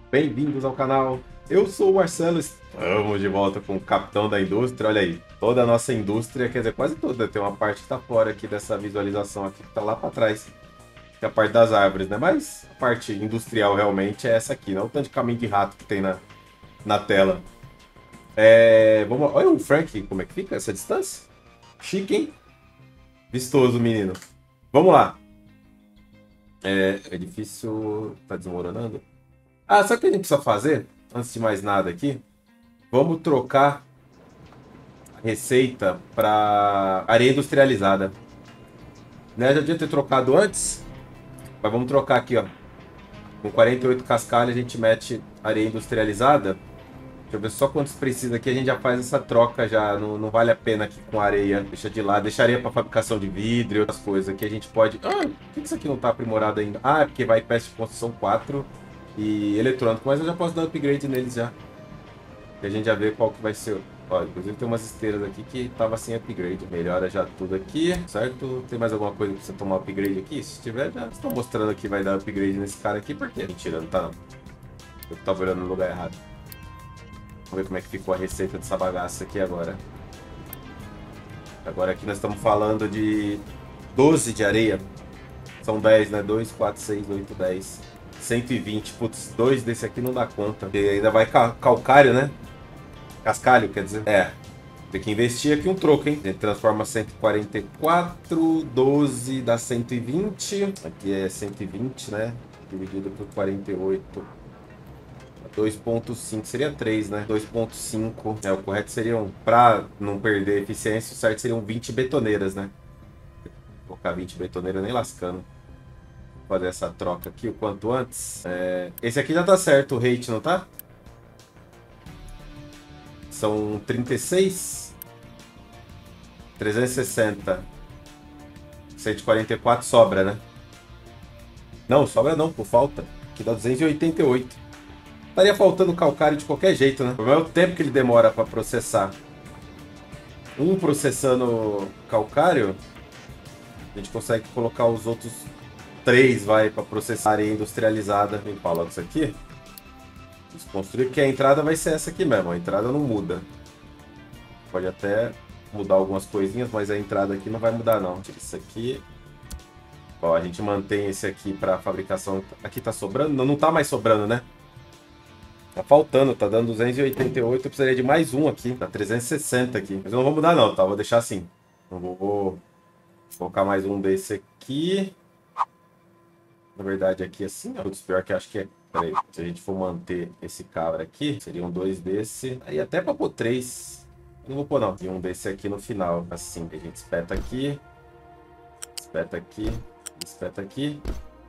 Bem-vindos ao canal. Eu sou o Marcelo, estamos de volta com o Capitão da Indústria. Olha aí, toda a nossa indústria, quer dizer, quase toda, tem uma parte que tá fora aqui dessa visualização aqui, que tá lá para trás, que é a parte das árvores, né? Mas a parte industrial realmente é essa aqui, não o tanto de caminho de rato que tem na tela. Vamos, olha o Frank, como é que fica essa distância? Chique, hein? Vistoso, menino. Vamos lá. Edifício tá desmoronando. Ah, sabe o que a gente precisa fazer? Antes de mais nada aqui, vamos trocar a receita para areia industrializada. Né? Já devia ter trocado antes, mas vamos trocar aqui, ó. Com 48 cascalhos a gente mete areia industrializada. Deixa eu ver só quantos precisa aqui, a gente já faz essa troca já. Não vale a pena aqui com areia. Deixa de lado, deixa areia para fabricação de vidro e outras coisas. Aqui a gente pode... Ah, por que isso aqui não tá aprimorado ainda? Ah, é porque vai peça de construção 4 e eletrônico, mas eu já posso dar upgrade neles já. E a gente já vê qual que vai ser. Ó, inclusive tem umas esteiras aqui que tava sem upgrade. Melhora já tudo aqui, certo? Tem mais alguma coisa pra você tomar upgrade aqui? Se tiver, já estão mostrando que vai dar upgrade nesse cara aqui. Por quê? Mentira, não tá não. Eu tava olhando no lugar errado. Vamos ver como é que ficou a receita dessa bagaça aqui agora. Agora aqui nós estamos falando de 12 de areia. São 10, né? 2, 4, 6, 8, 10. 120. Putz, 2 desse aqui não dá conta. E ainda vai calcário, né? Cascalho, quer dizer. Tem que investir aqui um troco, hein? A gente transforma 144, 12 dá 120. Aqui é 120, né? Dividido por 48. 2.5 seria 3, né? 2.5. O correto seriam, pra não perder eficiência, o certo seriam 20 betoneiras, né? Vou colocar 20 betoneiras nem lascando. Vou fazer essa troca aqui o quanto antes. Esse aqui já tá certo, o rate, não tá? São 36, 360, 144 sobra, né? Não, sobra não, por falta. Aqui dá 288. Estaria faltando calcário de qualquer jeito, né? O problema é o tempo que ele demora para processar. Processando calcário, a gente consegue colocar os outros 3, vai, para processar areia industrializada. Vem falar disso aqui. Desconstruir, que a entrada vai ser essa aqui mesmo. A entrada não muda. Pode até mudar algumas coisinhas, mas a entrada aqui não vai mudar não. Tira isso aqui. Ó, a gente mantém esse aqui para fabricação. Aqui tá sobrando? Não, não tá mais sobrando, né? Tá faltando, tá dando 288. Eu precisaria de mais um aqui. Tá 360 aqui. Mas eu não vou mudar não, tá? Vou deixar assim. Eu vou colocar mais um desse aqui. Na verdade aqui assim. Putz, pior que acho que é... Peraí, se a gente for manter esse cabra aqui, seriam 2 desse. Aí até pra pôr 3. Não vou pôr não. E um desse aqui no final. Assim, a gente espeta aqui. Espeta aqui. Espeta aqui.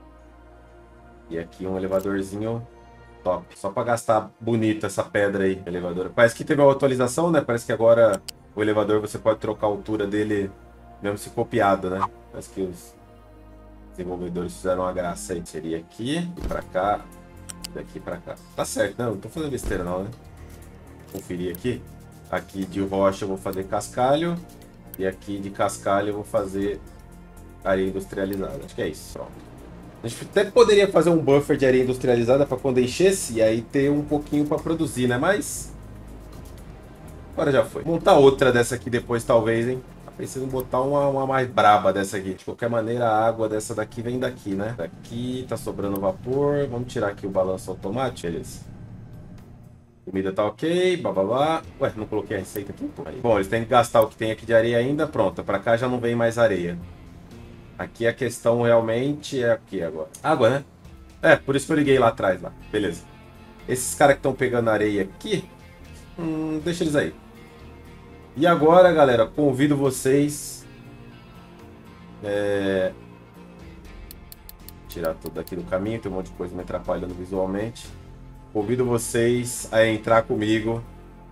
E aqui um elevadorzinho top. Só pra gastar bonito essa pedra aí, elevador. Parece que teve uma atualização, né? Parece que agora o elevador você pode trocar a altura dele, mesmo se copiado, né? Parece que os desenvolvedores fizeram uma graça aí. Seria aqui e pra cá. Daqui pra cá. Tá certo, não tô fazendo besteira não, né? Conferir aqui. Aqui de rocha eu vou fazer cascalho. E aqui de cascalho eu vou fazer areia industrializada. Acho que é isso. Pronto. A gente até poderia fazer um buffer de areia industrializada para quando enchesse e aí ter um pouquinho para produzir, né? Mas agora já foi. Montar outra dessa aqui depois, talvez, hein? Tá pensando em botar uma mais braba dessa aqui. De qualquer maneira, a água dessa daqui vem daqui, né? Daqui tá sobrando vapor. Vamos tirar aqui o balanço automático. Beleza. Comida tá ok, bababá. Ué, não coloquei a receita aqui? Bom, eles têm que gastar o que tem aqui de areia ainda. Pronto, pra cá já não vem mais areia. Aqui a questão realmente é aqui agora. Água, né? Por isso que eu liguei lá atrás, lá. Beleza. Esses caras que estão pegando areia aqui, deixa eles aí. E agora, galera, convido vocês... Tirar tudo daqui do caminho, tem um monte de coisa me atrapalhando visualmente. Convido vocês a entrar comigo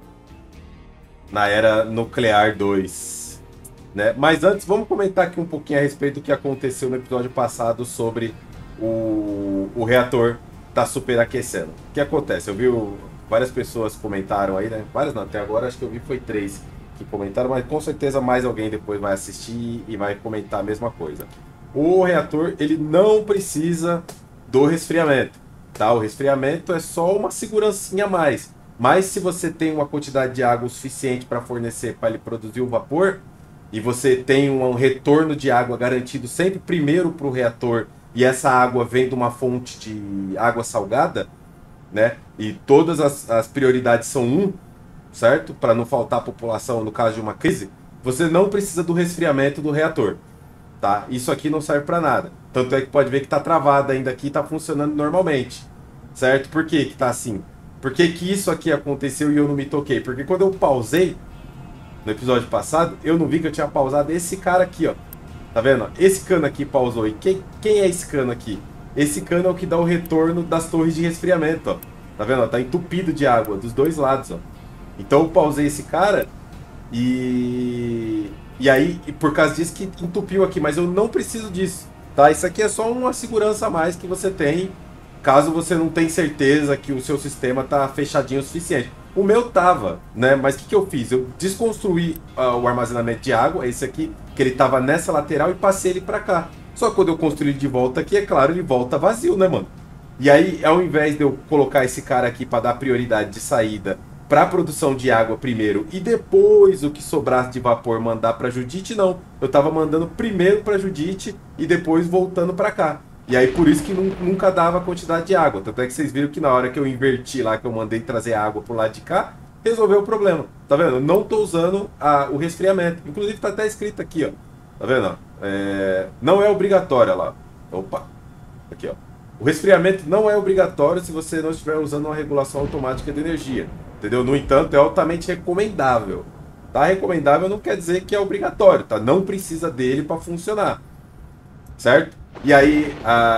na Era Nuclear 2. Né? Mas antes, vamos comentar aqui um pouquinho a respeito do que aconteceu no episódio passado sobre o reator tá superaquecendo. O que acontece? Eu vi várias pessoas comentaram aí, né? Várias não, até agora acho que eu vi foi 3 que comentaram, mas com certeza mais alguém depois vai assistir e vai comentar a mesma coisa. O reator, ele não precisa do resfriamento. tá? O resfriamento é só uma segurancinha a mais. Mas se você tem uma quantidade de água o suficiente para fornecer, para ele produzir o vapor, e você tem um retorno de água garantido sempre primeiro para o reator, e essa água vem de uma fonte de água salgada, né? E todas as prioridades são um, certo? Para não faltar população no caso de uma crise, você não precisa do resfriamento do reator, tá? Isso aqui não serve para nada. Tanto é que pode ver que está travado ainda aqui, está funcionando normalmente, certo? Por que que tá assim? Por que que isso aqui aconteceu e eu não me toquei? Porque quando eu pausei no episódio passado, eu não vi que eu tinha pausado esse cara aqui, ó. Tá vendo? Esse cano aqui pausou. E quem é esse cano aqui? Esse cano é o que dá o retorno das torres de resfriamento, ó. Tá vendo? Tá entupido de água dos dois lados, ó. Então eu pausei esse cara e aí, por causa disso que entupiu aqui, mas eu não preciso disso, tá? Isso aqui é só uma segurança a mais que você tem, caso você não tenha certeza que o seu sistema tá fechadinho o suficiente. O meu tava, né? Mas o que eu fiz? Eu desconstruí o armazenamento de água, esse aqui, que ele tava nessa lateral, e passei ele pra cá. Só que quando eu construí ele de volta aqui, é claro, ele volta vazio, né, mano? E aí, ao invés de eu colocar esse cara aqui para dar prioridade de saída para a produção de água primeiro e depois o que sobrasse de vapor mandar para Judite, não. Eu tava mandando primeiro para Judite e depois voltando para cá. E aí por isso que nunca dava quantidade de água. Tanto é que vocês viram que na hora que eu inverti lá, que eu mandei trazer água pro lado de cá, resolveu o problema. Tá vendo? Eu não tô usando o resfriamento. Inclusive tá até escrito aqui, ó. Tá vendo? Não é obrigatório, olha lá. Opa! Aqui, ó. O resfriamento não é obrigatório se você não estiver usando uma regulação automática de energia. Entendeu? No entanto, é altamente recomendável. Tá? Recomendável não quer dizer que é obrigatório, tá? Não precisa dele para funcionar. Certo? E aí,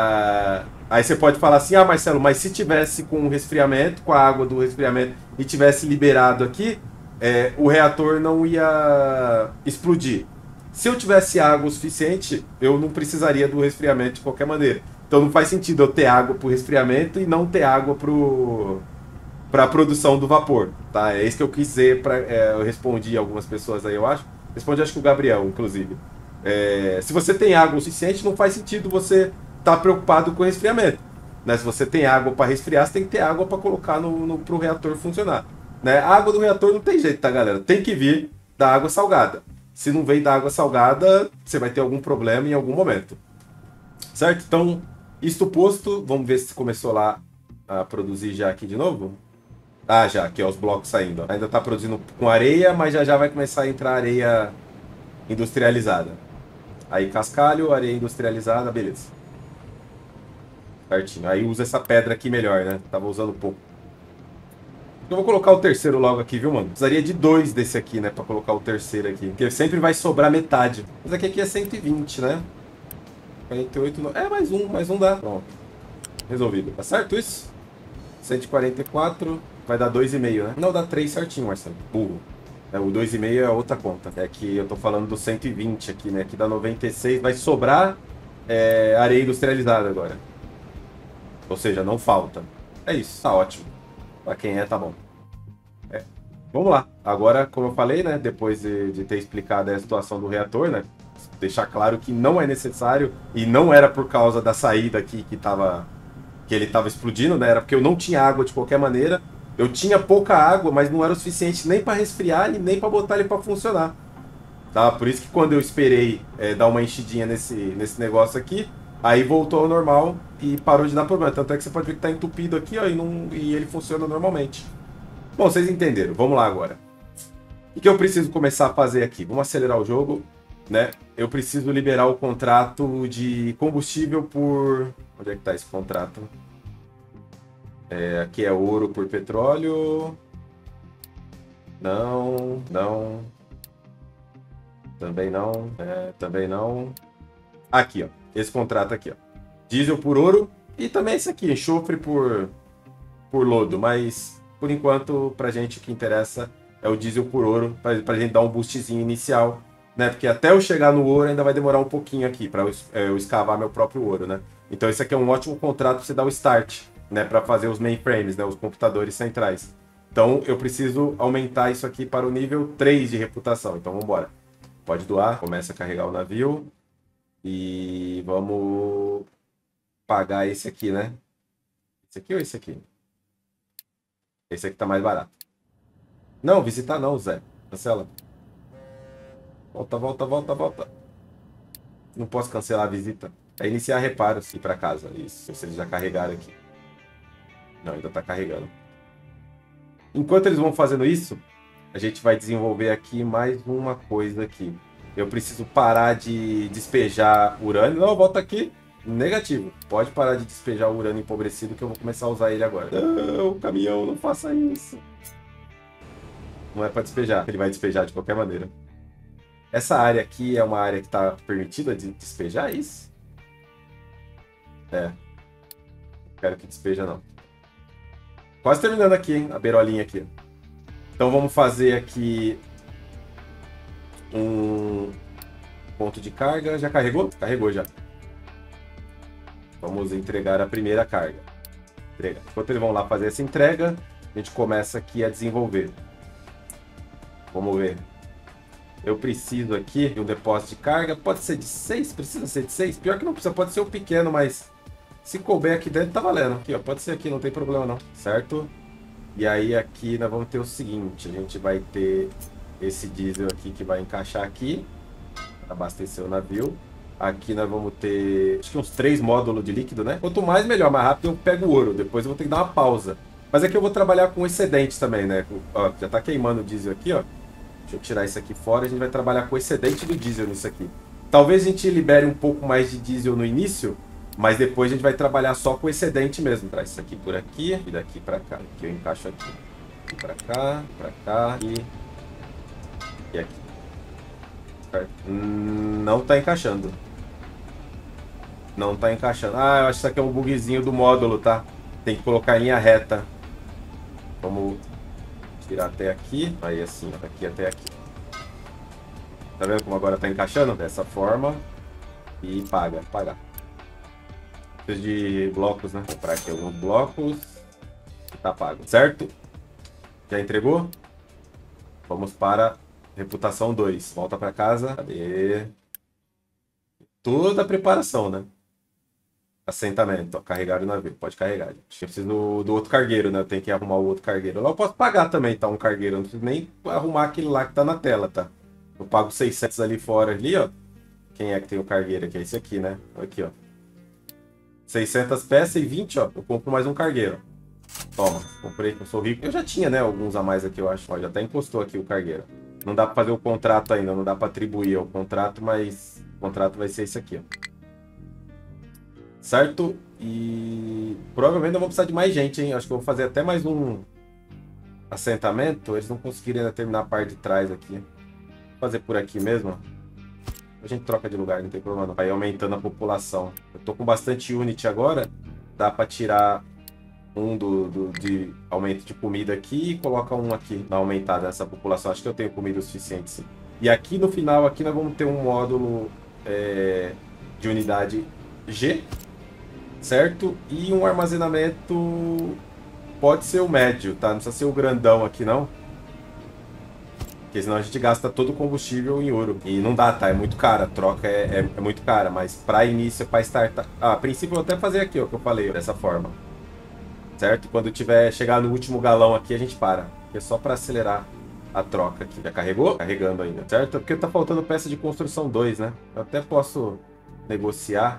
aí você pode falar assim, Marcelo, mas se tivesse com o resfriamento, com a água do resfriamento, e tivesse liberado aqui, o reator não ia explodir. Se eu tivesse água o suficiente, eu não precisaria do resfriamento de qualquer maneira. Então não faz sentido eu ter água para o resfriamento e não ter água para a produção do vapor, tá? É isso que eu quis dizer, eu respondi a algumas pessoas aí, eu acho. Respondi acho que o Gabriel, inclusive. Se você tem água o suficiente, não faz sentido você estar preocupado com o resfriamento. Né? Se você tem água para resfriar, você tem que ter água para colocar para o reator funcionar. Né? A água do reator não tem jeito, tá, galera? Tem que vir da água salgada. Se não vem da água salgada, você vai ter algum problema em algum momento. Certo? Então, isto posto, vamos ver se começou lá a produzir já aqui de novo. Ah, já, aqui ó, os blocos saindo. Ainda tá produzindo com areia, mas já vai começar a entrar areia industrializada. Aí cascalho, areia industrializada, beleza. Certinho. Aí usa essa pedra aqui melhor, né? Tava usando pouco. Eu vou colocar o terceiro logo aqui, viu, mano? Precisaria de 2 desse aqui, né? Pra colocar o terceiro aqui. Porque sempre vai sobrar metade. Mas aqui é 120, né? 48, não. Mais um dá. Pronto. Resolvido. Tá certo isso? 144, vai dar 2,5, né? Não, dá 3 certinho, Marcelo. Burro. O 2,5 é outra conta. É que eu tô falando do 120 aqui, né? Que dá 96, vai sobrar areia industrializada agora. Ou seja, não falta. É isso, tá ótimo. Pra quem tá bom. Vamos lá. Agora, como eu falei, né? Depois de ter explicado a situação do reator, né? Deixar claro que não é necessário e não era por causa da saída aqui que ele estava explodindo, né? Era porque eu não tinha água de qualquer maneira. Eu tinha pouca água, mas não era o suficiente nem para resfriar, nem para botar ele para funcionar. Tá? Por isso que quando eu esperei dar uma enchidinha nesse negócio aqui, aí voltou ao normal e parou de dar problema. Tanto é que você pode ver que está entupido aqui, ó, e ele funciona normalmente. Bom, vocês entenderam. Vamos lá agora. O que eu preciso começar a fazer aqui? Vamos acelerar o jogo, né? Eu preciso liberar o contrato de combustível por... Onde é que tá esse contrato? Aqui é ouro por petróleo. Não, não. Também não. Também não. Aqui, ó. Esse contrato aqui, ó. Diesel por ouro. E também esse aqui, enxofre por lodo. Mas, por enquanto, pra gente o que interessa é o diesel por ouro. Pra gente dar um boostzinho inicial, né? Porque até eu chegar no ouro ainda vai demorar um pouquinho aqui. Pra eu escavar meu próprio ouro, né? Então esse aqui é um ótimo contrato para você dar o start, né? Para fazer os mainframes, né? Os computadores centrais. Então eu preciso aumentar isso aqui para o nível 3 de reputação. Então vamos embora. Pode doar, começa a carregar o navio. E vamos pagar esse aqui, né? Esse aqui ou esse aqui? Esse aqui tá mais barato. Não, visitar não, Zé. Cancela. Volta, volta, volta, volta. Não posso cancelar a visita. É iniciar reparos e ir pra casa. Isso, se eles já carregaram aqui. Não, ainda tá carregando. Enquanto eles vão fazendo isso, a gente vai desenvolver aqui mais uma coisa aqui. Eu preciso parar de despejar urânio. Não, volta aqui. Negativo. Pode parar de despejar o urânio empobrecido que eu vou começar a usar ele agora. Não, caminhão, não faça isso. Não é para despejar. Ele vai despejar de qualquer maneira. Essa área aqui é uma área que está permitida de despejar, é isso? É. Não quero que despeja, não. Quase terminando aqui, hein? A beirolinha aqui. Então vamos fazer aqui um ponto de carga. Já carregou? Carregou já. Vamos entregar a primeira carga. Entrega. Enquanto eles vão lá fazer essa entrega, a gente começa aqui a desenvolver. Vamos ver. Eu preciso aqui de um depósito de carga. Pode ser de 6? Precisa ser de 6? Pior que não precisa. Pode ser um pequeno, mas se couber aqui dentro, tá valendo. Aqui, ó. Pode ser aqui, não tem problema não. Certo? E aí aqui nós vamos ter o seguinte. A gente vai ter esse diesel aqui que vai encaixar aqui. Para abastecer o navio. Aqui nós vamos ter, acho que uns 3 módulos de líquido, né? Quanto mais, melhor. Mais rápido eu pego o ouro. Depois eu vou ter que dar uma pausa. Mas aqui eu vou trabalhar com excedente também, né? Ó, já tá queimando o diesel aqui, ó. Deixa eu tirar isso aqui fora. A gente vai trabalhar com excedente do diesel nisso aqui. Talvez a gente libere um pouco mais de diesel no início, mas depois a gente vai trabalhar só com excedente mesmo. Traz isso aqui por aqui e daqui pra cá. Aqui eu encaixo aqui. Aqui pra cá e aqui. Não tá encaixando. Não tá encaixando. Ah, eu acho que isso aqui é um bugzinho do módulo, tá? Tem que colocar em linha reta. Vamos tirar até aqui. Aí assim, daqui até aqui. Tá vendo como agora tá encaixando? Dessa forma. E paga. Preciso de blocos, né? Vou comprar aqui alguns blocos. E tá pago. Certo? Já entregou? Vamos para reputação 2. Volta para casa. Cadê? Toda a preparação, né? Assentamento, ó, carregar o navio. Pode carregar, gente. Eu preciso do outro cargueiro, né? Eu tenho que arrumar o outro cargueiro. Lá eu posso pagar também, tá? Um cargueiro. Eu não preciso nem arrumar aquele lá que tá na tela, tá? Eu pago 600 ali fora, ali, ó. Quem é que tem o cargueiro aqui? É esse aqui, né? Aqui, ó. 600 peças e 20, ó. Eu compro mais um cargueiro. Toma, comprei, eu sou rico. Eu já tinha, né? Alguns a mais aqui, eu acho. Ó, já até encostou aqui o cargueiro. Não dá pra fazer o contrato ainda, não dá pra atribuir ao contrato, mas o contrato vai ser esse aqui, ó. Certo? E provavelmente eu vou precisar de mais gente, hein? Acho que eu vou fazer até mais um assentamento. Eles não conseguiram ainda terminar a parte de trás aqui. Vou fazer por aqui mesmo. A gente troca de lugar, não tem problema não. Vai aumentando a população. Eu tô com bastante unit agora. Dá pra tirar um de aumento de comida aqui e coloca um aqui na aumentada nessa população. Acho que eu tenho comida o suficiente, sim. E aqui no final, aqui nós vamos ter um módulo de unidade G. Certo? E um armazenamento pode ser o médio, tá? Não precisa ser o grandão aqui, não. Porque senão a gente gasta todo o combustível em ouro. E não dá, tá? É muito cara. A troca é muito cara. Mas para início, para startar... Ah, a princípio eu vou até fazer aqui, ó, que eu falei, dessa forma. Certo? Quando tiver chegar no último galão aqui, a gente para. Que é só para acelerar a troca aqui. Já carregou? Carregando ainda, certo? Porque tá faltando peça de construção 2, né? Eu até posso negociar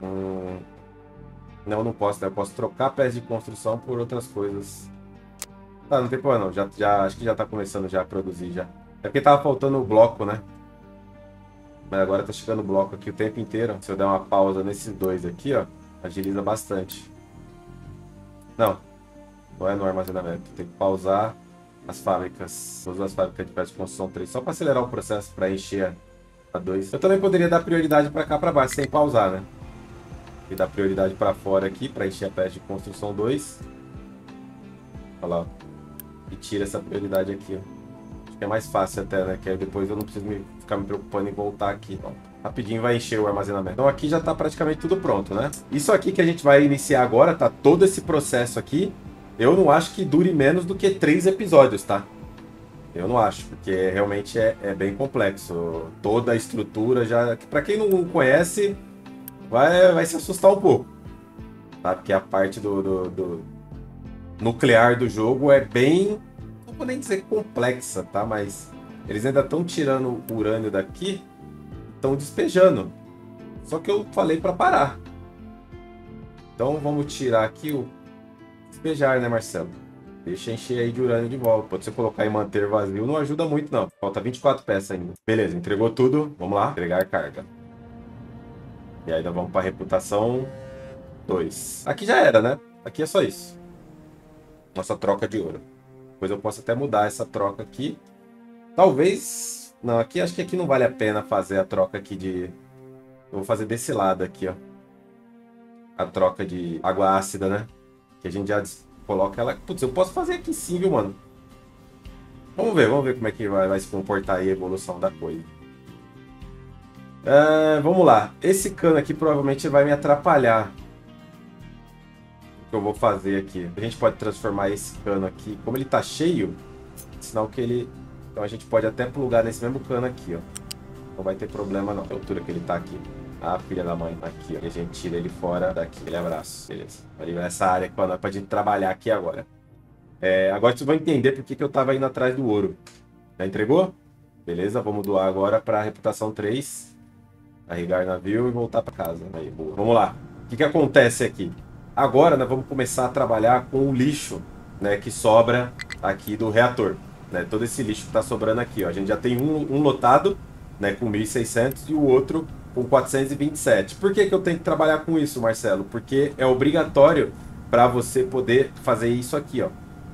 Não, não posso, né? Eu posso trocar peças de construção por outras coisas. Tá, não tem problema não. Já, acho que já tá começando já a produzir já. É porque tava faltando o bloco, né? Mas agora tá chegando o bloco aqui o tempo inteiro. Se eu der uma pausa nesses dois aqui, ó, agiliza bastante. Não é no armazenamento. Tem que pausar as fábricas. Todas as fábricas de peças de construção 3. Só para acelerar o processo, para encher a 2. Eu também poderia dar prioridade para cá para baixo, sem pausar, né? E dar prioridade para fora aqui, para encher a peça de construção 2. Olha lá. E tira essa prioridade aqui, ó. Acho que é mais fácil até, né? Que aí depois eu não preciso ficar me preocupando em voltar aqui. Ó. Rapidinho vai encher o armazenamento. Então aqui já está praticamente tudo pronto, né? Isso aqui que a gente vai iniciar agora, tá? Todo esse processo aqui, eu não acho que dure menos do que 3 episódios, tá? Eu não acho, porque realmente é bem complexo. Toda a estrutura já... Para quem não conhece... Vai se assustar um pouco, tá? Porque a parte nuclear do jogo é bem, não vou nem dizer complexa, tá? Mas eles ainda estão tirando o urânio daqui, estão despejando. Só que eu falei para parar. Então vamos tirar aqui o despejar, né, Marcelo? Deixa encher aí de urânio de volta. Pode você colocar em manter vazio, não ajuda muito não. Falta 24 peças ainda. Beleza, entregou tudo. Vamos lá, entregar carga. E aí nós vamos para reputação 2. Aqui já era, né? Aqui é só isso. Nossa troca de ouro. Depois eu posso até mudar essa troca aqui. Talvez... Não, aqui acho que aqui não vale a pena fazer a troca aqui de... Eu vou fazer desse lado aqui, ó. A troca de água ácida, né? Que a gente já coloca ela... Putz, eu posso fazer aqui sim, viu, mano? Vamos ver como é que vai se comportar aí a evolução da coisa. Vamos lá. Esse cano aqui provavelmente vai me atrapalhar. O que eu vou fazer aqui? A gente pode transformar esse cano aqui... Como ele tá cheio, sinal que ele... Então a gente pode até plugar nesse mesmo cano aqui, ó. Não vai ter problema não. A altura que ele tá aqui. Ah, filha da mãe. Aqui, ó. E a gente tira ele fora daqui. Aquele abraço. Beleza. Vai liberar essa área pra gente trabalhar aqui agora. Agora vocês vão entender por que eu tava indo atrás do ouro. Já entregou? Beleza, vamos doar agora pra reputação 3. Carregar navio e voltar pra casa. Aí, boa. Vamos lá. O que acontece aqui? Agora nós vamos começar a trabalhar com o lixo, né, que sobra aqui do reator. Né? Todo esse lixo que tá sobrando aqui, ó. A gente já tem um lotado, né, com 1.600 e o outro com 427. Por que eu tenho que trabalhar com isso, Marcelo? Porque é obrigatório para você poder fazer isso aqui, ó.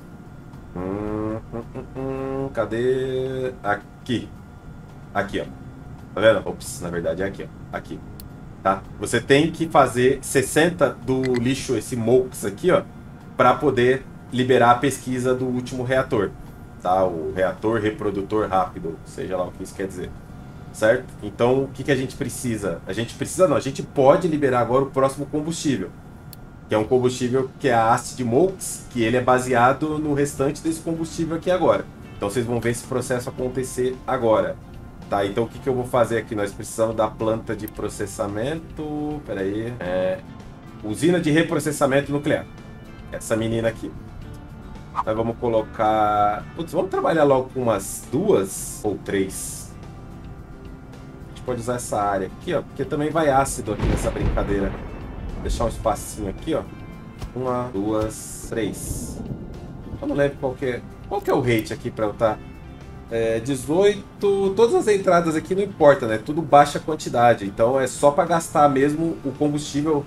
Cadê? Aqui. Aqui, ó. Tá vendo? Ops, na verdade é aqui, ó. Aqui. Tá? Você tem que fazer 60 do lixo, esse MOX aqui, ó, para poder liberar a pesquisa do último reator. Tá? O reator reprodutor rápido, seja lá o que isso quer dizer. Certo? Então, o que a gente precisa? A gente precisa não, a gente pode liberar agora o próximo combustível. Que é um combustível que é a Acid MOX, que ele é baseado no restante desse combustível aqui agora. Então vocês vão ver esse processo acontecer agora. Tá, então o que eu vou fazer aqui? Nós precisamos da planta de processamento... Pera aí... usina de reprocessamento nuclear. Essa menina aqui. Nós vamos colocar... Putz, vamos trabalhar logo com umas 2 ou 3. Pode usar essa área aqui, ó, porque também vai ácido aqui nessa brincadeira. Vou deixar um espacinho aqui, ó. 1, 2, 3. Eu não lembro qual que é o rate aqui para eu estar. 18. Todas as entradas aqui não importa, né? Tudo baixa quantidade. Então é só para gastar mesmo o combustível.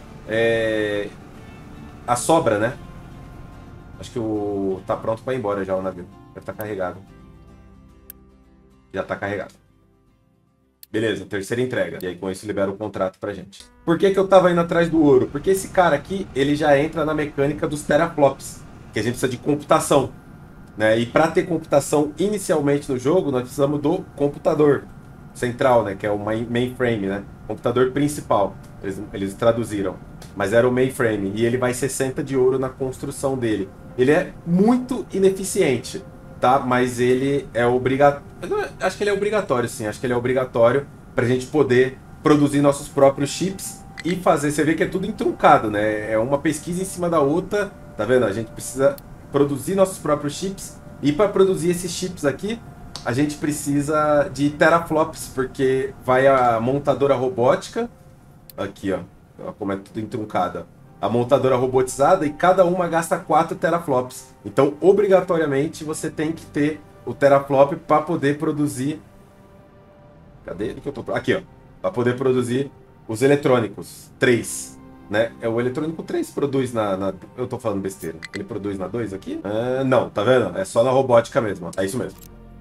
A sobra, né? Acho que tá pronto para ir embora já o navio. Deve estar carregado. Já está carregado. Beleza, terceira entrega. E aí com isso libera o contrato pra gente. Por que eu tava indo atrás do ouro? Porque esse cara aqui, ele já entra na mecânica dos teraflops. Que a gente precisa de computação. Né? E para ter computação inicialmente no jogo, nós precisamos do computador central, né? Que é o mainframe, né? Computador principal. Eles traduziram. Mas era o mainframe. E ele vai 60 de ouro na construção dele. Ele é muito ineficiente. Tá? Mas ele é obrigatório. Acho que ele é obrigatório, sim. Acho que ele é obrigatório para a gente poder produzir nossos próprios chips e fazer. Você vê que é tudo entruncado, né? É uma pesquisa em cima da outra. Tá vendo? A gente precisa produzir nossos próprios chips. E para produzir esses chips aqui, a gente precisa de teraflops, porque vai a montadora robótica. Aqui, ó. Como é tudo entruncado. A montadora robotizada e cada uma gasta 4 teraflops. Então, obrigatoriamente, você tem que ter o teraflop para poder produzir... Cadê? Aqui, ó. Para poder produzir os eletrônicos. 3. Né? O eletrônico 3 produz na... Eu tô falando besteira. Ele produz na 2 aqui? Não, tá vendo? É só na robótica mesmo. É isso mesmo.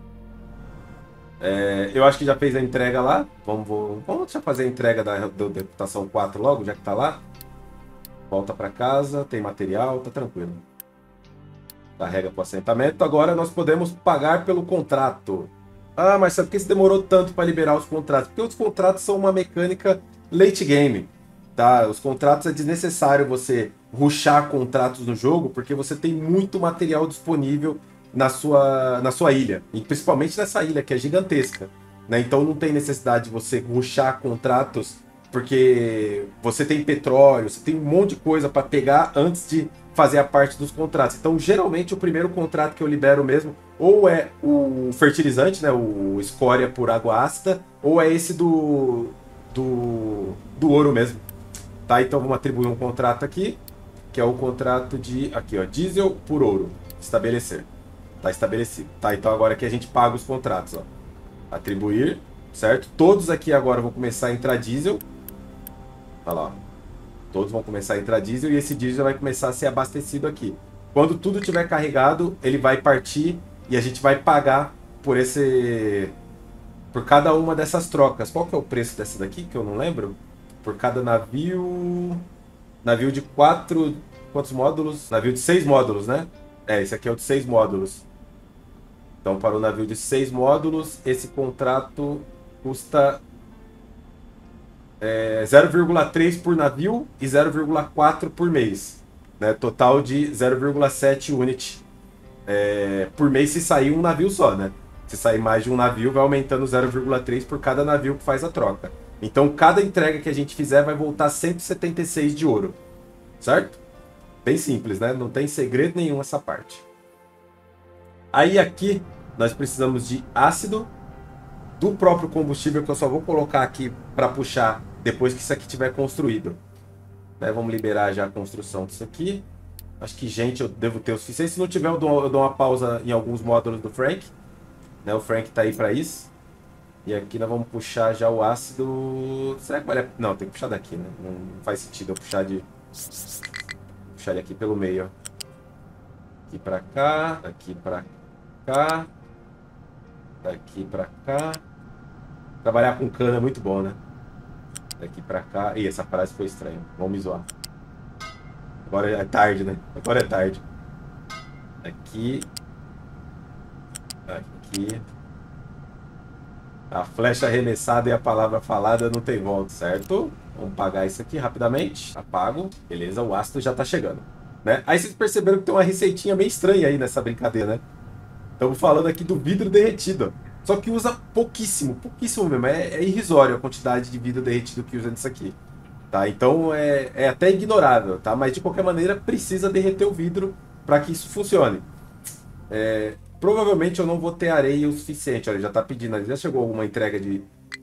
Eu acho que já fez a entrega lá. Vamos já fazer a entrega da deputação 4 logo, já que tá lá. Volta para casa, tem material, tá tranquilo. Carrega para o assentamento. Agora nós podemos pagar pelo contrato. Ah, mas sabe por que você demorou tanto para liberar os contratos? Porque os contratos são uma mecânica late game. Tá? Os contratos é desnecessário você rushar contratos no jogo, porque você tem muito material disponível na sua ilha. E principalmente nessa ilha, que é gigantesca. Né? Então não tem necessidade de você rushar contratos, porque você tem petróleo, você tem um monte de coisa para pegar antes de fazer a parte dos contratos. Então, geralmente, o primeiro contrato que eu libero mesmo, ou é o fertilizante, né, o escória por água ácida, ou é esse do ouro mesmo. Tá, então vamos atribuir um contrato aqui, que é o contrato de, aqui ó, diesel por ouro, estabelecer. Tá estabelecido. Tá, então agora aqui a gente paga os contratos, ó. Atribuir, certo? Todos aqui agora vão começar a entrar diesel. Olha lá, ó. Todos vão começar a entrar diesel e esse diesel vai começar a ser abastecido aqui. Quando tudo tiver carregado, ele vai partir e a gente vai pagar por cada uma dessas trocas. Qual que é o preço dessa daqui, que eu não lembro? Por cada navio... Navio de 4... Quantos módulos? Navio de 6 módulos, né? É, esse aqui é o de 6 módulos. Então, para o navio de 6 módulos, esse contrato custa 0,3 por navio e 0,4 por mês. Né? Total de 0,7 unit por mês se sair um navio só, né? Se sair mais de um navio, vai aumentando 0,3 por cada navio que faz a troca. Então, cada entrega que a gente fizer vai voltar 176 de ouro. Certo? Bem simples, né? Não tem segredo nenhum essa parte. Aí aqui, nós precisamos de ácido do próprio combustível, que eu só vou colocar aqui para puxar depois que isso aqui tiver construído. Né? Vamos liberar já a construção disso aqui. Acho que, gente, eu devo ter o suficiente. Se não tiver, eu dou uma pausa em alguns módulos do Frank. Né? O Frank tá aí para isso. E aqui nós vamos puxar já o ácido... Será que vale a... Não, tem que puxar daqui, né? Não faz sentido eu puxar de... Puxar ele aqui pelo meio, ó. Aqui pra cá, daqui pra cá, daqui pra cá. Trabalhar com cana é muito bom, né? Daqui pra cá... Ih, essa frase foi estranha. Vamos me zoar. Agora é tarde, né? Agora é tarde. Aqui. Aqui. A flecha arremessada e a palavra falada não tem volta, certo? Vamos pagar isso aqui rapidamente. Apago. Beleza, o ácido já tá chegando. Né? Aí vocês perceberam que tem uma receitinha meio estranha aí nessa brincadeira, né? Estamos falando aqui do vidro derretido. Só que usa pouquíssimo, pouquíssimo mesmo. É irrisório a quantidade de vidro derretido que usa nisso aqui. Tá? Então é até ignorável, tá? Mas de qualquer maneira precisa derreter o vidro para que isso funcione. Provavelmente eu não vou ter areia o suficiente. Olha, já tá pedindo ali. Já chegou alguma entrega de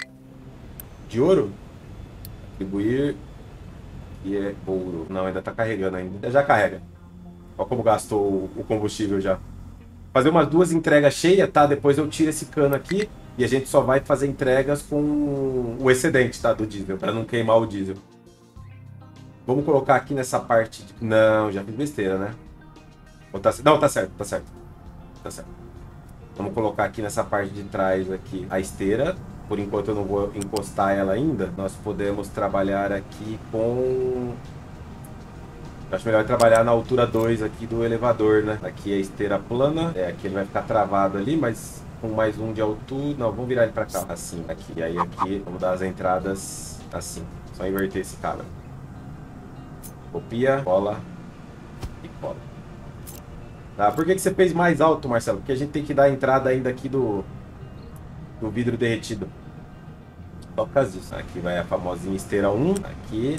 ouro? Atribuir. E é ouro. Não, ainda tá carregando ainda. Já carrega. Olha como gastou o combustível já. Fazer umas 2 entregas cheias, tá? Depois eu tiro esse cano aqui e a gente só vai fazer entregas com o excedente, tá? Do diesel, para não queimar o diesel. Vamos colocar aqui nessa parte... Não, já fiz besteira, né? Não, tá certo, tá certo. Tá certo. Vamos colocar aqui nessa parte de trás aqui a esteira. Por enquanto eu não vou encostar ela ainda. Nós podemos trabalhar aqui com... Eu acho melhor trabalhar na altura 2 aqui do elevador, né? Aqui é a esteira plana. Aqui ele vai ficar travado ali, mas com mais um de altura... Não, vamos virar ele pra cá. Assim, aqui. E aí aqui, vamos dar as entradas assim. Só inverter esse cara. Copia, cola e cola. Tá, por que você fez mais alto, Marcelo? Porque a gente tem que dar a entrada ainda aqui do vidro derretido. Só por causa disso. Aqui vai a famosinha esteira 1. Aqui.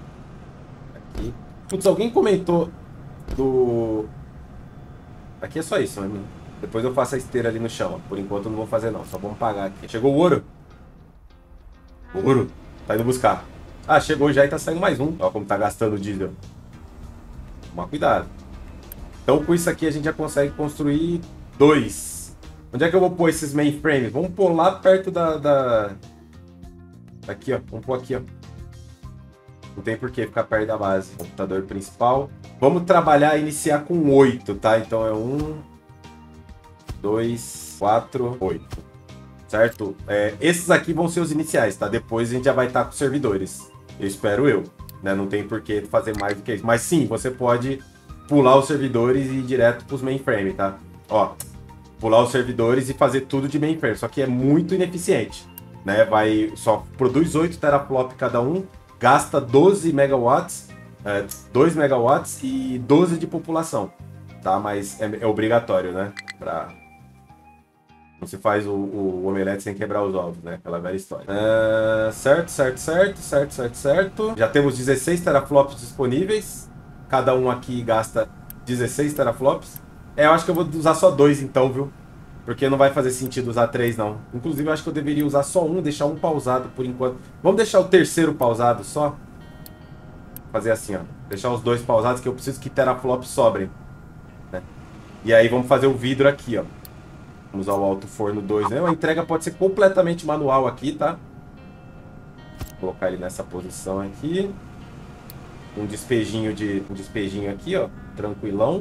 Aqui. Putz, alguém comentou do... Aqui é só isso, né? Depois eu faço a esteira ali no chão. Por enquanto eu não vou fazer não. Só vamos pagar aqui. Chegou o ouro. O ouro. Tá indo buscar. Ah, chegou já e tá saindo mais um. Olha como tá gastando o diesel. Toma cuidado. Então com isso aqui a gente já consegue construir 2. Onde é que eu vou pôr esses mainframes? Vamos pôr lá perto Aqui, ó. Vamos pôr aqui, ó. Não tem por que ficar perto da base. Computador principal. Vamos trabalhar e iniciar com 8, tá? Então é 1, 2, 4, 8. Certo? Esses aqui vão ser os iniciais, tá? Depois a gente já vai estar com os servidores. Eu espero eu. Né? Não tem por que fazer mais do que isso. Mas sim, você pode pular os servidores e ir direto para os mainframe, tá? Ó, pular os servidores e fazer tudo de mainframe. Só que é muito ineficiente. Né? Só produz 8 teraflop cada um. Gasta 12 megawatts, 2 megawatts e 12 de população, tá? Mas é obrigatório, né? Não se faz o omelete sem quebrar os ovos, né? Aquela velha história. Certo. Já temos 16 teraflops disponíveis. Cada um aqui gasta 16 teraflops. Eu acho que eu vou usar só 2 então, viu? Porque não vai fazer sentido usar 3 não. Inclusive eu acho que eu deveria usar só um, deixar um pausado por enquanto. Vamos deixar o terceiro pausado só? Fazer assim, ó. Deixar os 2 pausados que eu preciso que teraflops sobrem. Né? E aí vamos fazer o vidro aqui, ó. Vamos usar o alto forno 2, né? A entrega pode ser completamente manual aqui, tá? Vou colocar ele nessa posição aqui. Um despejinho aqui, ó. Tranquilão.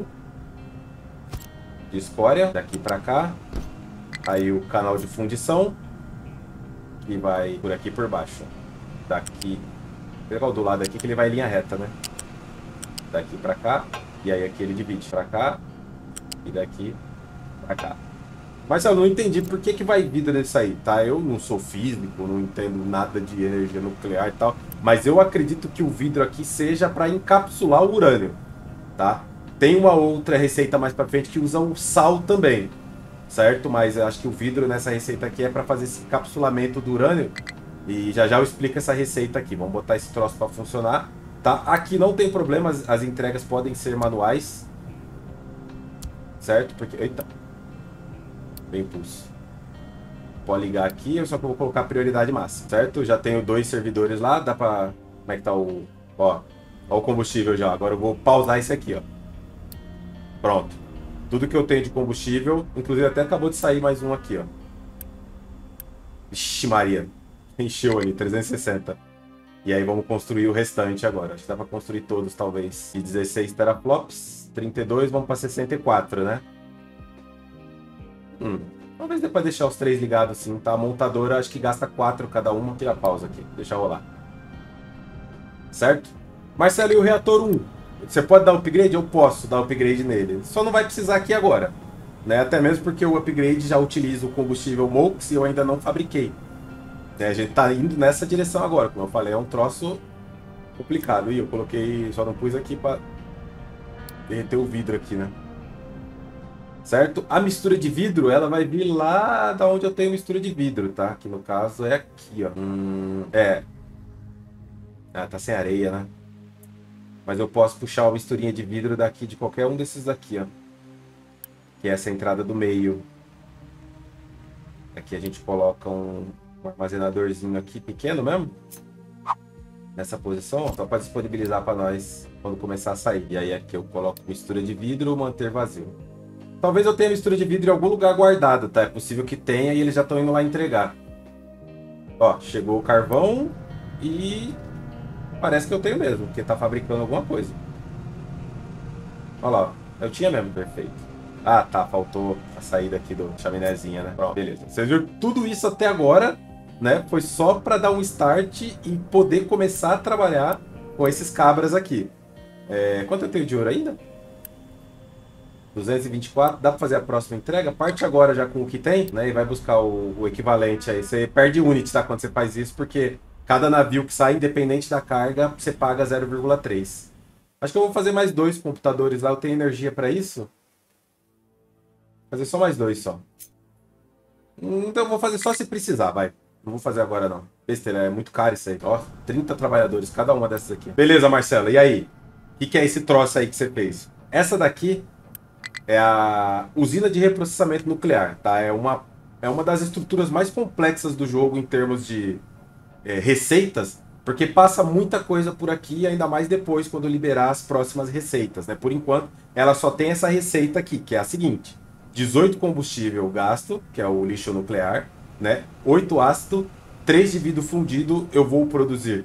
De escória. Daqui pra cá. Aí o canal de fundição. Que vai por aqui por baixo. Daqui. Vou pegar o do lado aqui que ele vai em linha reta, né? Daqui pra cá. E aí aqui ele divide pra cá. E daqui pra cá. Mas eu não entendi por que vai vidro nisso aí, tá? Eu não sou físico, não entendo nada de energia nuclear e tal. Mas eu acredito que o vidro aqui seja para encapsular o urânio, tá? Tem uma outra receita mais para frente que usa o sal também, certo? Mas eu acho que o vidro nessa receita aqui é para fazer esse encapsulamento do urânio. E já já eu explico essa receita aqui. Vamos botar esse troço para funcionar, tá? Aqui não tem problema, as entregas podem ser manuais, certo? Porque... Eita! Bem impulso. Pode ligar aqui, eu só vou colocar prioridade máxima, certo? Já tenho 2 servidores lá, dá pra... Como é que tá o... Ó o combustível já. Agora eu vou pausar esse aqui, ó. Pronto. Tudo que eu tenho de combustível, inclusive até acabou de sair mais um aqui, ó. Ixi Maria. Encheu aí, 360. E aí vamos construir o restante agora. Acho que dá pra construir todos, talvez. E 16 teraflops, 32, vamos pra 64, né? Talvez dê pra deixar os 3 ligados assim, tá? A montadora acho que gasta 4 cada uma. Tira a pausa aqui, deixa rolar. Certo? Marcelo, e o reator 1? Você pode dar upgrade? Eu posso dar upgrade nele. Só não vai precisar aqui agora, né? Até mesmo porque o upgrade já utiliza o combustível MOX e eu ainda não fabriquei. A gente tá indo nessa direção agora. Como eu falei, é um troço complicado. E eu coloquei, só não pus aqui pra derreter o vidro aqui, né? Certo? A mistura de vidro, ela vai vir lá da onde eu tenho mistura de vidro, tá? Que no caso é aqui, ó. Ah, tá sem areia, né? Mas eu posso puxar uma misturinha de vidro daqui, de qualquer um desses daqui, ó. Que é essa entrada do meio. Aqui a gente coloca um armazenadorzinho aqui, pequeno mesmo. Nessa posição, ó, só para disponibilizar para nós quando começar a sair. E aí aqui eu coloco mistura de vidro, manter vazio. Talvez eu tenha mistura de vidro em algum lugar guardado, tá? É possível que tenha e eles já estão indo lá entregar. Ó, chegou o carvão e parece que eu tenho mesmo, porque tá fabricando alguma coisa. Olha lá, ó. Eu tinha mesmo, perfeito. Ah, tá, faltou a saída aqui do chaminézinha, né? Pronto, beleza. Vocês viram tudo isso até agora, né? Foi só para dar um start e poder começar a trabalhar com esses cabras aqui. Quanto eu tenho de ouro ainda? 224, dá para fazer a próxima entrega? Parte agora já com o que tem, né? E vai buscar o equivalente aí. Você perde units, tá? Quando você faz isso, porque cada navio que sai, independente da carga, você paga 0,3. Acho que eu vou fazer mais 2 computadores lá. Eu tenho energia para isso? Fazer só mais 2 só. Então eu vou fazer só se precisar, vai. Não vou fazer agora não. Besteira, é muito caro isso aí. Ó, 30 trabalhadores, cada uma dessas aqui. Beleza, Marcelo, e aí? O que é esse troço aí que você fez? Essa daqui é a usina de reprocessamento nuclear, tá? É uma das estruturas mais complexas do jogo em termos de receitas, porque passa muita coisa por aqui, ainda mais depois quando liberar as próximas receitas, né? Por enquanto, ela só tem essa receita aqui, que é a seguinte: 18 combustível gasto, que é o lixo nuclear, né? 8 ácido, 3 de vidro fundido, eu vou produzir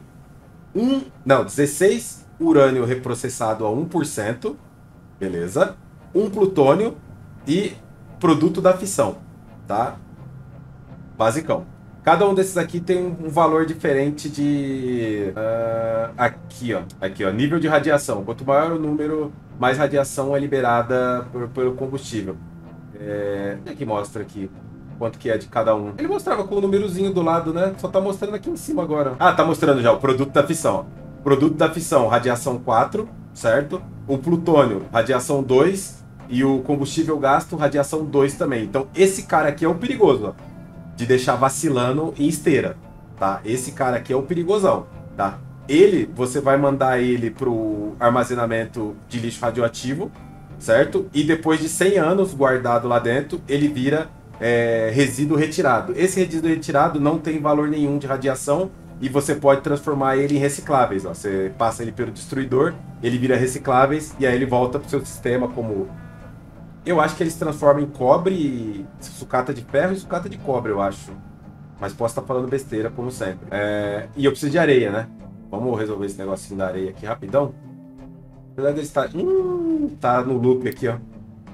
16 urânio reprocessado a 1%, beleza? 1 plutônio e produto da fissão, tá? Basicão. Cada um desses aqui tem um valor diferente de... aqui, ó, nível de radiação. Quanto maior o número, mais radiação é liberada pelo combustível. Aqui mostra aqui quanto que é de cada um. Ele mostrava com o númerozinho do lado, né? Só tá mostrando aqui em cima agora. Ah, tá mostrando já o produto da fissão. Produto da fissão, radiação 4, certo? O plutônio, radiação 2. E o combustível gasto, radiação 2 também. Então, esse cara aqui é o perigoso, ó, de deixar vacilando em esteira, tá? Esse cara aqui é o perigosão, tá? você vai mandar ele pro armazenamento de lixo radioativo, certo? E depois de 100 anos guardado lá dentro, ele vira resíduo retirado. Esse resíduo retirado não tem valor nenhum de radiação e você pode transformar ele em recicláveis. Ó. Você passa ele pelo destruidor, ele vira recicláveis e aí ele volta pro seu sistema como... Eu acho que eles transformam em cobre, sucata de ferro e sucata de cobre, eu acho. Mas posso estar falando besteira, como sempre. E eu preciso de areia, né? Vamos resolver esse negocinho da areia aqui rapidão. Apesar dele estar... tá no loop aqui, ó.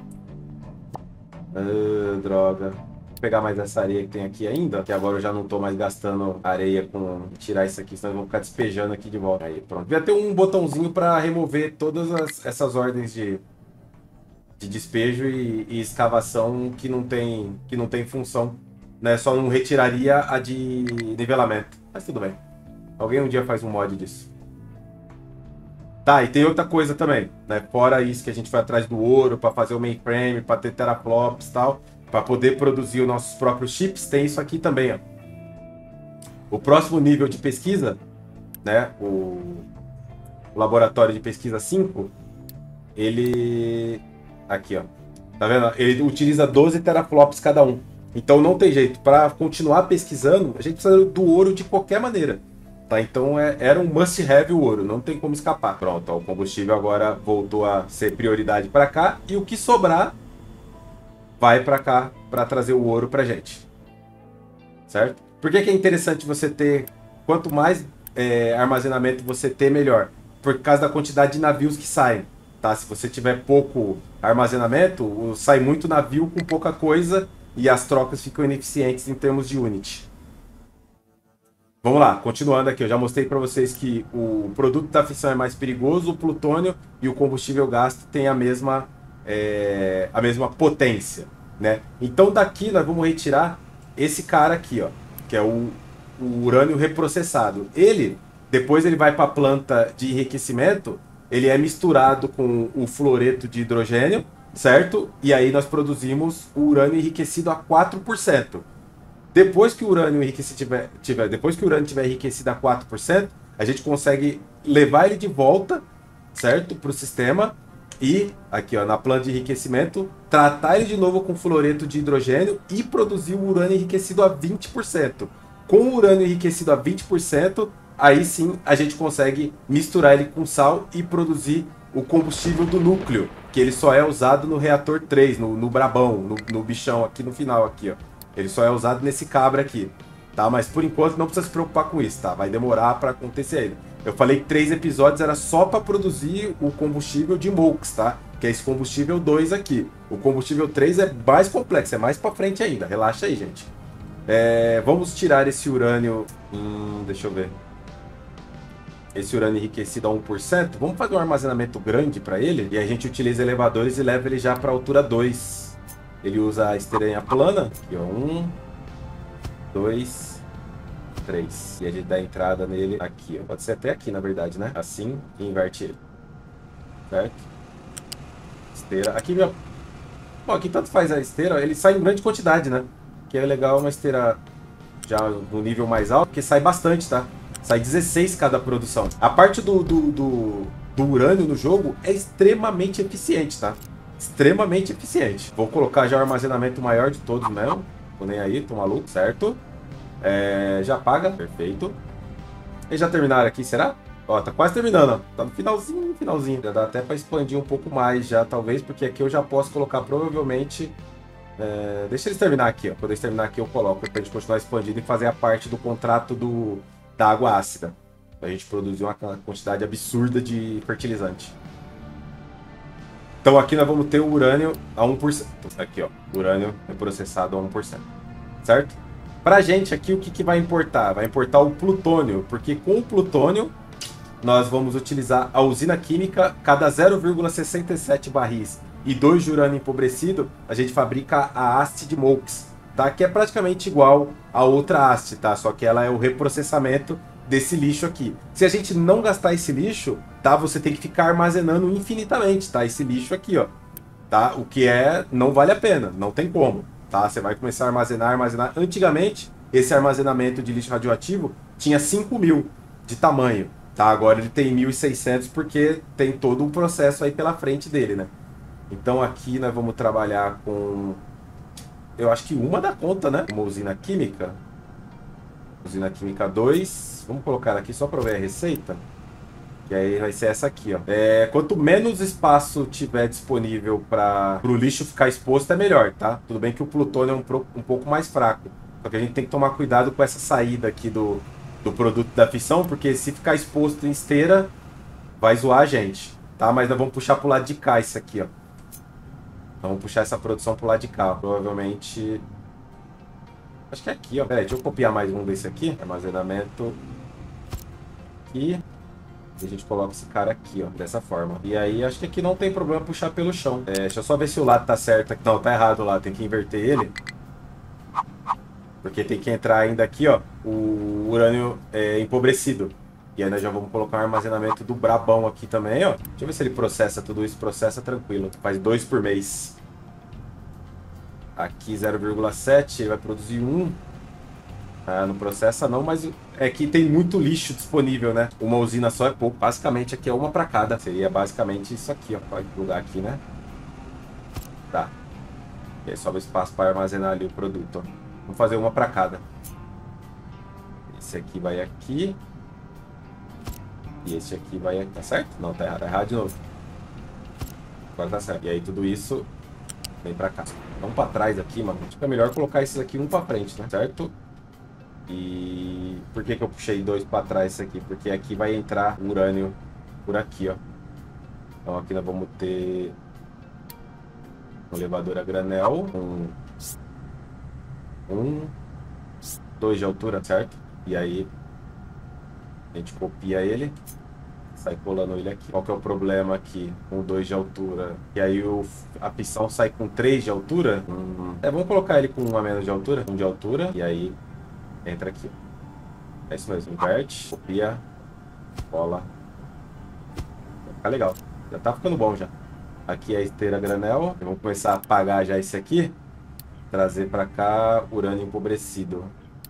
Droga. Vou pegar mais essa areia que tem aqui ainda, que agora eu já não tô mais gastando areia com tirar isso aqui, senão eu vou ficar despejando aqui de volta. Aí, pronto. Devia ter um botãozinho para remover todas essas ordens de despejo e escavação que não tem função, né? Só não retiraria a de nivelamento. Mas tudo bem. Alguém um dia faz um mod disso. Tá, e tem outra coisa também, né? Fora isso que a gente foi atrás do ouro para fazer o mainframe, para ter teraflops e tal, para poder produzir os nossos próprios chips, tem isso aqui também, ó. O próximo nível de pesquisa, né? O laboratório de pesquisa 5, ele... Aqui, ó. Tá vendo? Ele utiliza 12 teraflops cada um. Então não tem jeito. Para continuar pesquisando, a gente precisa do ouro de qualquer maneira. Tá? Então era um must-have o ouro. Não tem como escapar. Pronto, ó, o combustível agora voltou a ser prioridade para cá. E o que sobrar vai para cá para trazer o ouro pra gente. Certo? Por que é interessante você ter... Quanto mais armazenamento você ter, melhor. Por causa da quantidade de navios que saem. Tá? Se você tiver pouco armazenamento, sai muito navio com pouca coisa e as trocas ficam ineficientes em termos de unit. Vamos lá, continuando aqui. Eu já mostrei para vocês que o produto da fissão é mais perigoso, o plutônio e o combustível gasto têm a mesma potência, né? Então daqui nós vamos retirar esse cara aqui, ó, que é o urânio reprocessado. Depois ele vai para a planta de enriquecimento. Ele é misturado com o fluoreto de hidrogênio, certo? E aí nós produzimos o urânio enriquecido a 4%. Depois que o urânio tiver enriquecido a 4%, a gente consegue levar ele de volta, certo? Para o sistema e, aqui ó, na planta de enriquecimento, tratar ele de novo com fluoreto de hidrogênio e produzir o urânio enriquecido a 20%. Com o urânio enriquecido a 20%, aí sim a gente consegue misturar ele com sal e produzir o combustível do núcleo, que ele só é usado no reator 3, no brabão, no bichão aqui no final, aqui, ó. Ele só é usado nesse cabra aqui, tá? Mas por enquanto não precisa se preocupar com isso, tá? Vai demorar para acontecer ainda. Eu falei que 3 episódios era só para produzir o combustível de MOOCs, tá? Que é esse combustível 2 aqui. O combustível 3 é mais complexo, é mais para frente ainda. Relaxa aí, gente. Vamos tirar esse urânio... deixa eu ver. Esse urânio enriquecido a 1%. Vamos fazer um armazenamento grande para ele. E a gente utiliza elevadores e leva ele já para a altura 2. Ele usa a esteirinha plana. Aqui, ó. 1, 2, 3. E a gente dá entrada nele aqui, ó. Pode ser até aqui, na verdade, né? Assim, e inverte ele. Certo? Esteira. Aqui, meu... Bom, aqui tanto faz a esteira. Ele sai em grande quantidade, né? Que é legal uma esteira já no nível mais alto, porque sai bastante, tá? Sai 16 cada produção. A parte do urânio no jogo é extremamente eficiente, tá? Extremamente eficiente. Vou colocar já o armazenamento maior de todos mesmo. Tô nem aí, tô maluco, certo? Já apaga, perfeito. Eles já terminaram aqui, será? Ó, tá quase terminando, ó. Tá no finalzinho, finalzinho. Já dá até pra expandir um pouco mais já, talvez, porque aqui eu já posso colocar provavelmente... deixa eles terminar aqui, ó. Quando eles terminar aqui eu coloco pra gente continuar expandindo e fazer a parte do contrato da água ácida. Pra gente produzir uma quantidade absurda de fertilizante. Então aqui nós vamos ter o urânio a 1%. Aqui, ó. Urânio reprocessado a 1%. Certo? Pra gente aqui, o que vai importar? Vai importar o plutônio. Porque com o plutônio, nós vamos utilizar a usina química. Cada 0,67 barris e 2 de urânio empobrecido, a gente fabrica a haste de MOOCs. Tá? Que é praticamente igual a outra haste, tá? Só que ela é o reprocessamento desse lixo aqui. Se a gente não gastar esse lixo, tá? Você tem que ficar armazenando infinitamente, tá? Esse lixo aqui, ó. Tá? O que não vale a pena, não tem como, tá? Você vai começar a armazenar. Antigamente, esse armazenamento de lixo radioativo tinha 5.000 de tamanho, Tá, agora ele tem 1.600 porque tem todo um processo aí pela frente dele, né? Então aqui nós vamos trabalhar com... Eu acho que uma dá conta, né? Uma usina química. Usina química 2. Vamos colocar aqui só para ver a receita. E aí vai ser essa aqui, ó. Quanto menos espaço tiver disponível para o lixo ficar exposto, é melhor, tá? Tudo bem que o plutônio é um pouco mais fraco. Só que a gente tem que tomar cuidado com essa saída aqui do produto da fissão, porque se ficar exposto em esteira, vai zoar a gente, tá? Mas nós vamos puxar pro lado de cá isso aqui, ó. Vamos puxar essa produção pro lado de cá. Provavelmente... Acho que é aqui, ó. Peraí, deixa eu copiar mais um desse aqui. Armazenamento. Aqui. E a gente coloca esse cara aqui, ó. Dessa forma. E aí, acho que aqui não tem problema puxar pelo chão. Deixa eu só ver se o lado tá certo aqui. Não, tá errado lá. Tem que inverter ele. Porque tem que entrar ainda aqui, ó. O urânio empobrecido. E aí nós já vamos colocar um armazenamento do brabão aqui também, ó. Deixa eu ver se ele processa tudo isso. Processa tranquilo. Faz 2 por mês. Aqui 0,7. Ele vai produzir 1. Ah, não processa não, mas é que tem muito lixo disponível, né? Uma usina só é pouco. Basicamente aqui é uma para cada. Seria basicamente isso aqui, ó. Pode plugar aqui, né? Tá. E aí sobra espaço para armazenar ali o produto, ó. Vamos fazer uma para cada. Esse aqui vai aqui. E esse aqui vai aqui. Tá certo? Não, tá errado. Tá errado de novo. Agora tá certo. E aí tudo isso vem pra cá. Vamos pra trás aqui, mano. Acho que é melhor colocar esses aqui um pra frente, né? Certo? E... Por que que eu puxei 2 pra trás isso aqui? Porque aqui vai entrar urânio por aqui, ó. Então aqui nós vamos ter um elevador a granel. 2 de altura, certo? E aí a gente copia ele, sai colando ele aqui. Qual que é o problema aqui com 2 de altura? E aí a fissão sai com 3 de altura. Vamos colocar ele com 1 a menos de altura. 1 de altura. E aí entra aqui. É isso mesmo. Inverte, copia, cola. Vai ficar legal. Já tá ficando bom já. Aqui é a esteira granel. Vamos começar a apagar já esse aqui. Trazer para cá urânio empobrecido.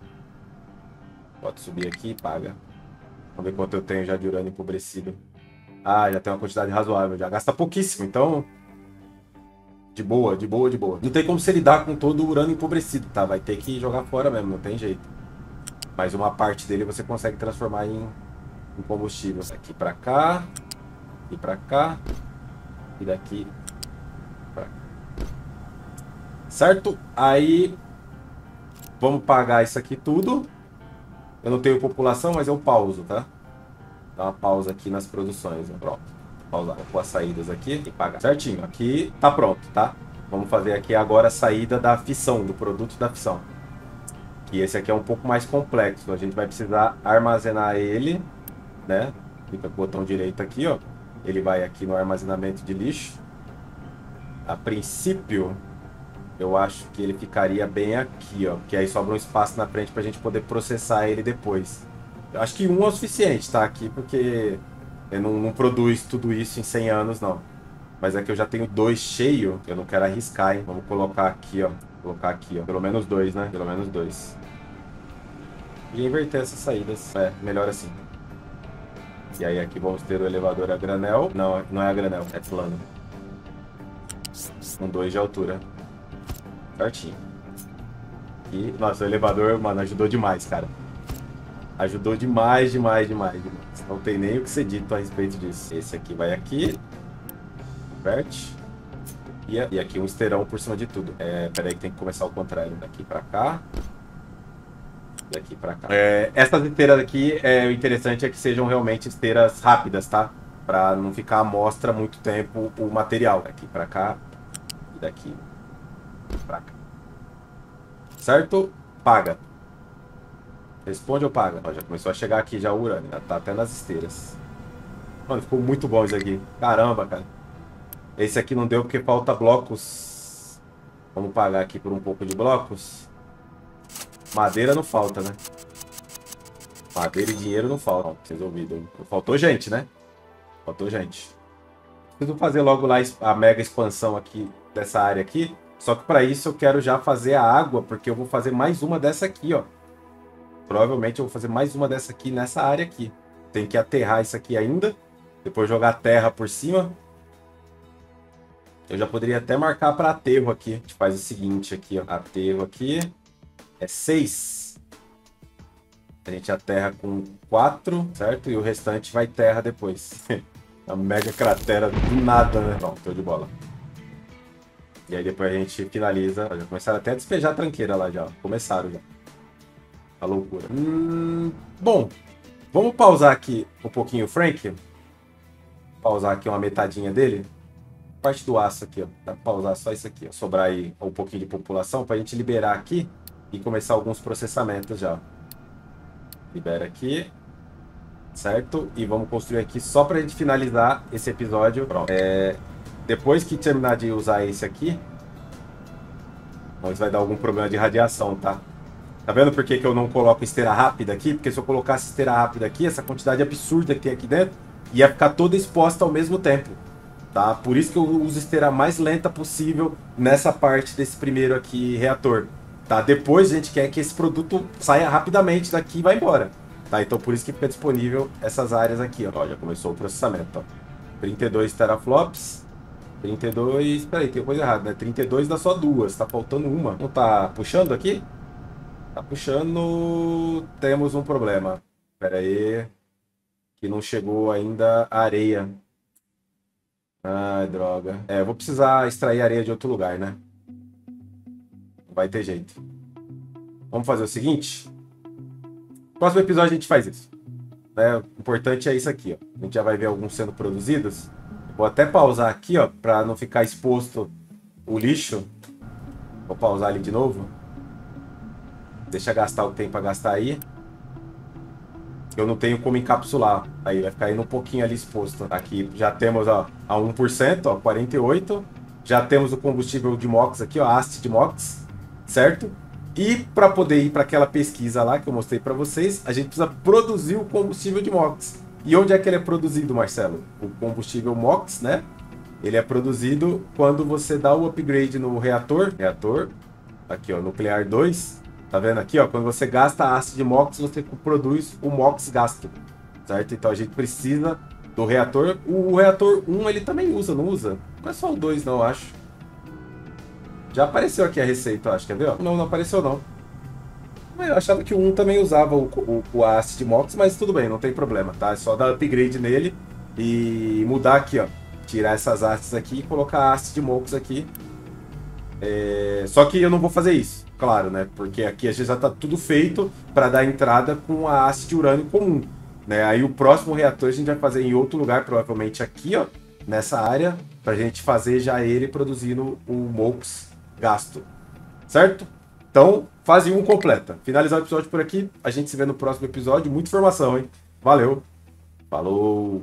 Pode subir aqui e paga. Vamos ver quanto eu tenho já de urânio empobrecido. Ah, já tem uma quantidade razoável. Já gasta pouquíssimo, então... De boa, de boa, de boa. Não tem como se lidar com todo o urânio empobrecido, tá? Vai ter que jogar fora mesmo, não tem jeito. Mas uma parte dele você consegue transformar em combustível. Aqui para cá. E para cá. E daqui para cá. Certo? Aí... Vamos pagar isso aqui tudo. Eu não tenho população, mas eu pauso, tá? Dá uma pausa aqui nas produções. Né? Pronto. Pausar. Vou pôr as saídas aqui e pagar. Certinho. Aqui tá pronto, tá? Vamos fazer aqui agora a saída da fissão, do produto da fissão. E esse aqui é um pouco mais complexo. A gente vai precisar armazenar ele, né? Clica com o botão direito aqui, ó. Ele vai aqui no armazenamento de lixo. A princípio... Eu acho que ele ficaria bem aqui, ó. Que aí sobra um espaço na frente pra gente poder processar ele depois. Eu acho que 1 é o suficiente, tá? Aqui, porque ele não produz tudo isso em 100 anos, não. Mas é que eu já tenho 2 cheio. Eu não quero arriscar, hein? Vamos colocar aqui, ó. Colocar aqui, ó. Pelo menos 2, né? Pelo menos 2. E inverter essas saídas. Melhor assim. E aí aqui vamos ter o elevador a granel. Não, não é a granel. É plano. Com 2 de altura. Certinho. E, nossa, o elevador, mano, ajudou demais, cara. Ajudou demais, demais, demais, demais. Não tem nem o que ser dito a respeito disso. Esse aqui vai aqui. Inverte. E aqui um esteirão por cima de tudo. Peraí que tem que começar ao contrário. Daqui pra cá. Daqui pra cá. Essas esteiras aqui, o interessante é que sejam realmente esteiras rápidas, tá? Pra não ficar à mostra muito tempo o material. Daqui pra cá. E daqui pra cá. Certo? Paga. Responde ou paga? Ó, já começou a chegar aqui já o urânio. Já tá até nas esteiras. Mano, ficou muito bom isso aqui. Caramba, cara. Esse aqui não deu porque falta blocos. Vamos pagar aqui por um pouco de blocos. Madeira não falta, né? Madeira e dinheiro não faltam. Resolvido. Faltou gente, né? Faltou gente. Preciso fazer logo lá a mega expansão aqui dessa área aqui. Só que para isso eu quero já fazer a água, porque eu vou fazer mais uma dessa aqui, ó. Provavelmente eu vou fazer mais uma dessa aqui nessa área aqui. Tem que aterrar isso aqui ainda. Depois jogar terra por cima. Eu já poderia até marcar para aterro aqui. A gente faz o seguinte aqui, ó. Aterro aqui é 6. A gente aterra com 4, certo? E o restante vai terra depois. A mega cratera do nada, né? Pronto, tô de bola. E aí depois a gente finaliza. Já começaram até a despejar a tranqueira lá já. Começaram já. A loucura. Bom, vamos pausar aqui um pouquinho o Frank. Pausar aqui uma metadinha dele. Parte do aço aqui, ó. Dá pra pausar só isso aqui, ó. Sobrar aí um pouquinho de população pra gente liberar aqui e começar alguns processamentos já. Libera aqui. Certo? E vamos construir aqui só pra gente finalizar esse episódio. Pronto. Depois que terminar de usar esse aqui, isso vai dar algum problema de radiação, tá? Tá vendo por que eu não coloco esteira rápida aqui? Porque se eu colocasse esteira rápida aqui, essa quantidade absurda que tem aqui dentro ia ficar toda exposta ao mesmo tempo. Tá? Por isso que eu uso esteira mais lenta possível nessa parte desse primeiro aqui reator. Tá? Depois a gente quer que esse produto saia rapidamente daqui e vá embora. Tá? Então por isso que fica disponível essas áreas aqui. Ó. Já começou o processamento. Ó. 32 teraflops. 32... Peraí, tem coisa errada, né? 32 dá só 2. Tá faltando uma. Não tá puxando aqui? Tá puxando... Temos um problema. Pera aí. Que não chegou ainda a areia. Ai, droga. Eu vou precisar extrair areia de outro lugar, né? Não vai ter jeito. Vamos fazer o seguinte. No próximo episódio a gente faz isso. O importante é isso aqui, ó. A gente já vai ver alguns sendo produzidos. Vou até pausar aqui, ó, para não ficar exposto o lixo. Vou pausar ali de novo. Deixa gastar o que tem para gastar aí. Eu não tenho como encapsular. Aí vai ficar indo um pouquinho ali exposto. Aqui já temos, ó, a 1%, ó, 48. Já temos o combustível de MOX aqui, ó, a haste de MOX, certo? E para poder ir para aquela pesquisa lá que eu mostrei para vocês, a gente precisa produzir o combustível de MOX. E onde é que ele é produzido, Marcelo? O combustível MOX, né? Ele é produzido quando você dá o upgrade no reator. Reator, aqui, ó, nuclear 2. Tá vendo aqui, ó? Quando você gasta a haste de MOX, você produz o MOX gasto, certo? Então a gente precisa do reator. O reator 1 ele também usa, não usa? Não é só o 2 não, acho. Já apareceu aqui a receita, acho, quer ver? Ó? Não apareceu não. Eu achava que o 1 também usava o haste de MOX, mas tudo bem, não tem problema, tá? É só dar upgrade nele e mudar aqui, ó. Tirar essas hastes aqui e colocar a haste de MOX aqui. Só que eu não vou fazer isso, claro, né? Porque aqui a gente já tá tudo feito para dar entrada com a haste de urânio comum, né? Aí o próximo reator a gente vai fazer em outro lugar, provavelmente aqui, ó, nessa área, pra gente fazer já ele produzindo o MOX gasto, certo? Então, fase 1 completa. Finalizar o episódio por aqui, a gente se vê no próximo episódio. Muita informação, hein? Valeu! Falou!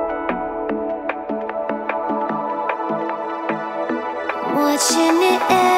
Watching it